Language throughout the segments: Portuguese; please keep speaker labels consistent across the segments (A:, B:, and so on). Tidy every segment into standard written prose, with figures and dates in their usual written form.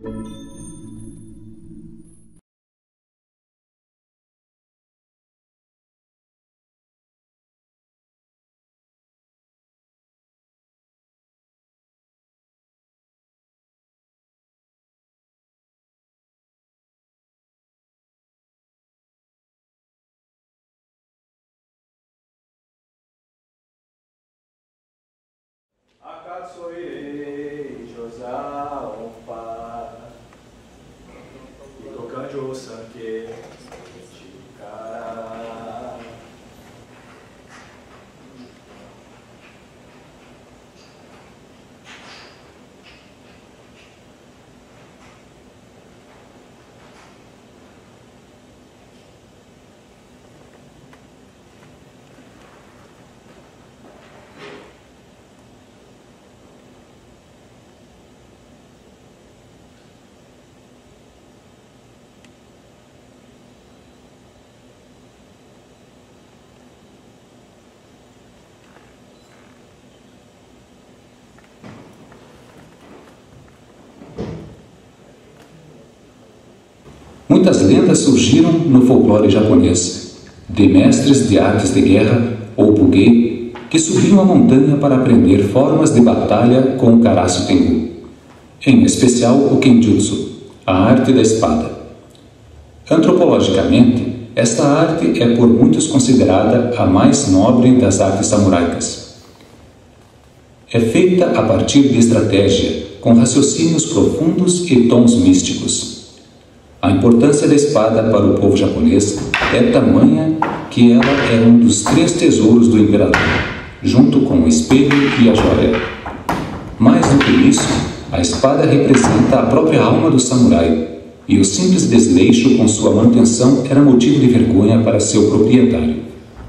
A: Akatsuei Josa Opa Itokanjo Sanke Chikara.
B: Muitas lendas surgiram no folclore japonês, de mestres de artes de guerra, ou Bugei, que subiam a montanha para aprender formas de batalha com o Karasu Tengu, em especial o Kenjutsu, a arte da espada. Antropologicamente, esta arte é por muitos considerada a mais nobre das artes samuraicas. É feita a partir de estratégia, com raciocínios profundos e tons místicos. A importância da espada para o povo japonês é tamanha que ela é um dos 3 tesouros do imperador, junto com o espelho e a joia. Mais do que isso, a espada representa a própria alma do samurai, e o simples desleixo com sua manutenção era motivo de vergonha para seu proprietário.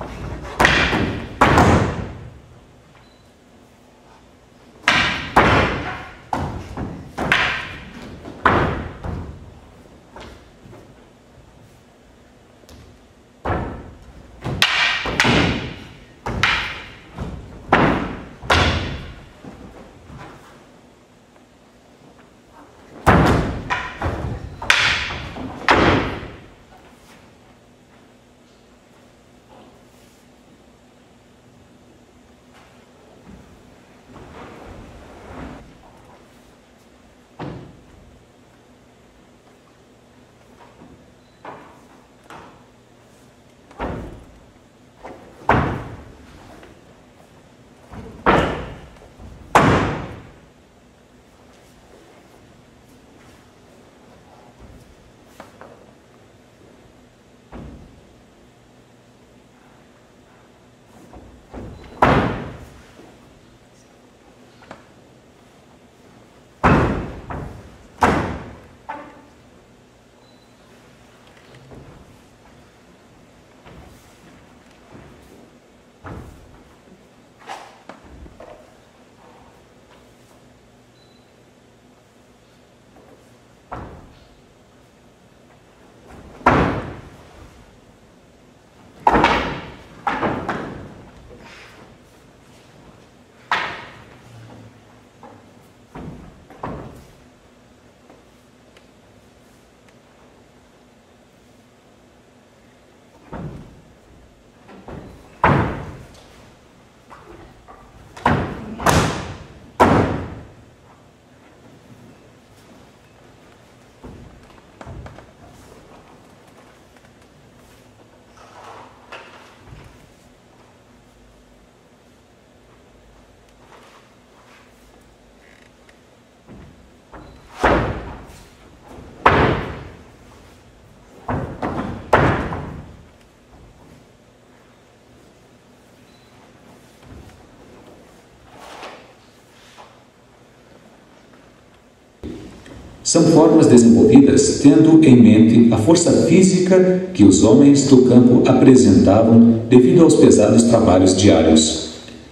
B: São formas desenvolvidas tendo em mente a força física que os homens do campo apresentavam devido aos pesados trabalhos diários.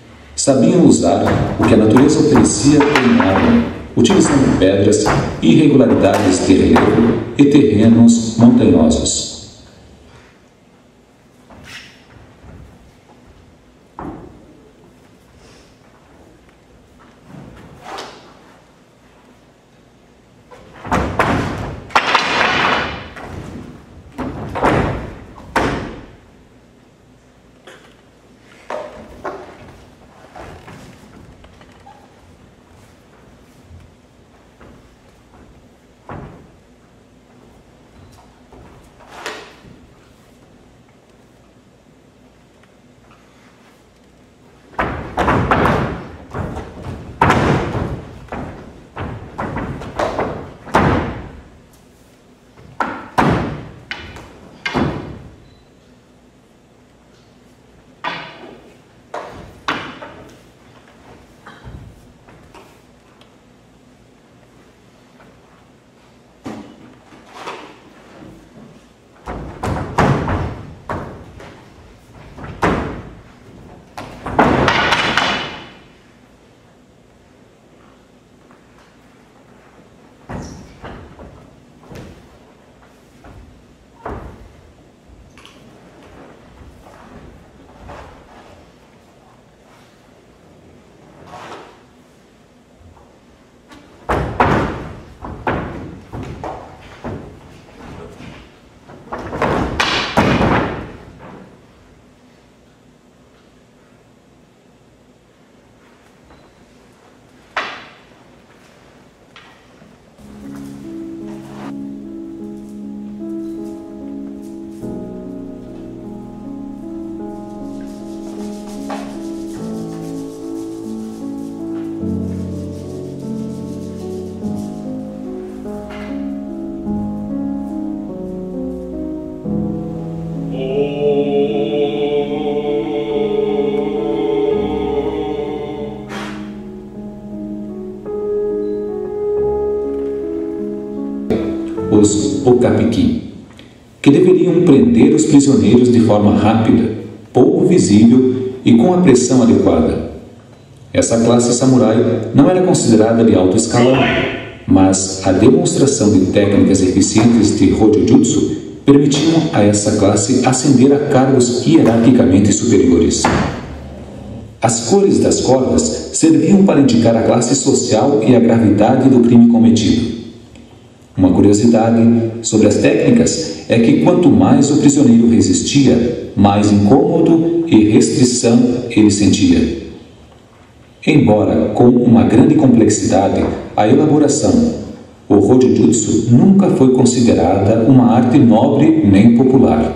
B: Sabiam usar o que a natureza oferecia como arma, utilizando pedras, irregularidades de relevo e terrenos montanhosos. que deveriam prender os prisioneiros de forma rápida, pouco visível e com a pressão adequada. Essa classe samurai não era considerada de alto escalão, mas a demonstração de técnicas eficientes de Hojujutsu permitiam a essa classe ascender a cargos hierarquicamente superiores. As cores das cordas serviam para indicar a classe social e a gravidade do crime cometido. Uma curiosidade sobre as técnicas é que quanto mais o prisioneiro resistia, mais incômodo e restrição ele sentia. Embora com uma grande complexidade, a elaboração, o Hojujutsu nunca foi considerada uma arte nobre nem popular.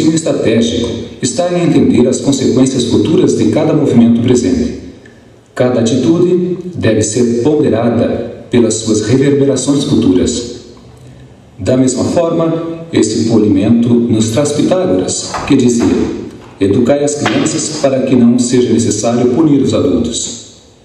B: raciocínio estratégico está em entender as consequências futuras de cada movimento presente. Cada atitude deve ser ponderada pelas suas reverberações futuras. Da mesma forma, este polimento nos traz Pitágoras, que dizia: educai as crianças para que não seja necessário punir os adultos.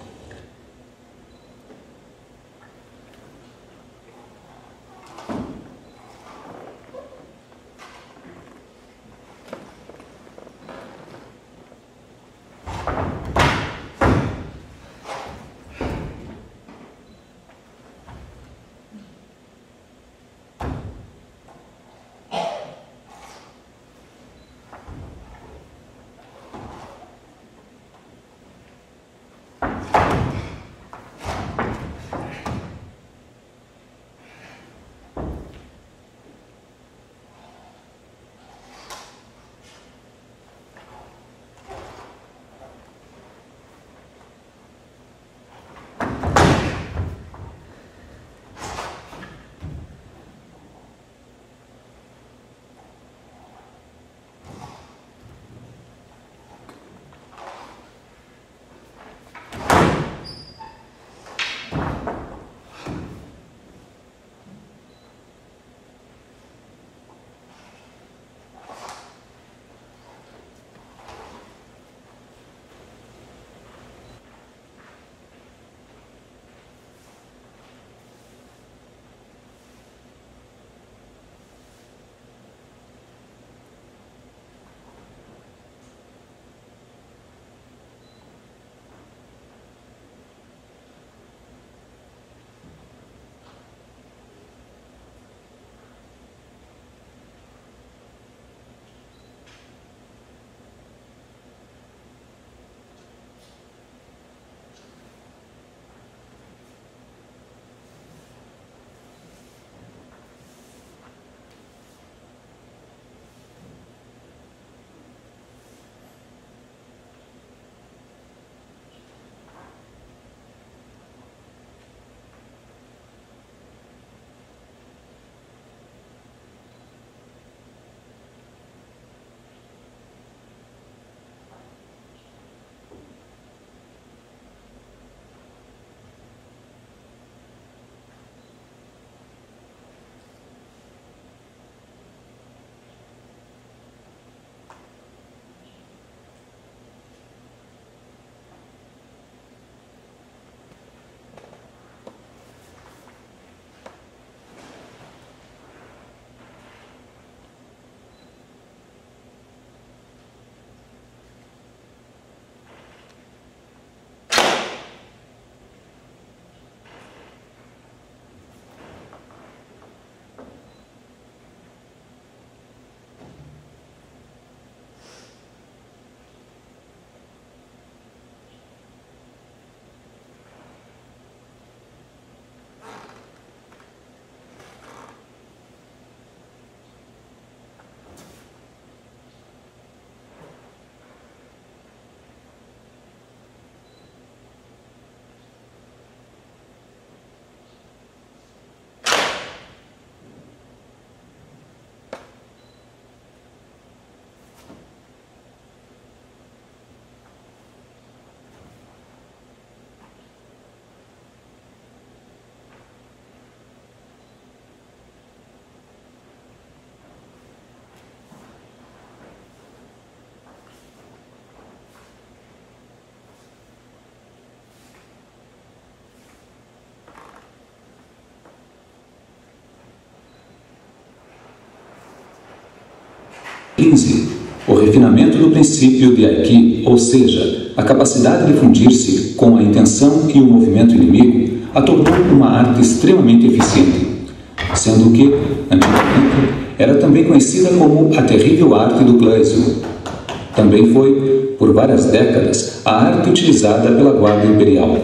B: O refinamento do princípio de Aiki, ou seja, a capacidade de fundir-se com a intenção e o movimento inimigo, a tornou uma arte extremamente eficiente, sendo que, antigamente, era também conhecida como a terrível arte do Clésio. Também foi, por várias décadas, a arte utilizada pela Guarda Imperial.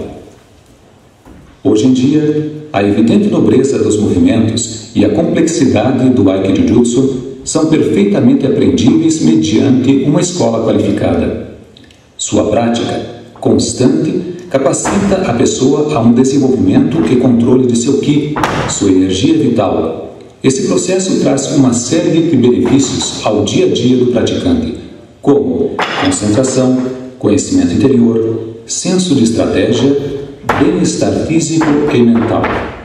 B: Hoje em dia, a evidente nobreza dos movimentos e a complexidade do Aikijutsu são perfeitamente aprendíveis mediante uma escola qualificada. Sua prática, constante, capacita a pessoa a um desenvolvimento e controle de seu ki, sua energia vital, Esse processo traz uma série de benefícios ao dia a dia do praticante, como concentração, conhecimento interior, senso de estratégia, bem-estar físico e mental.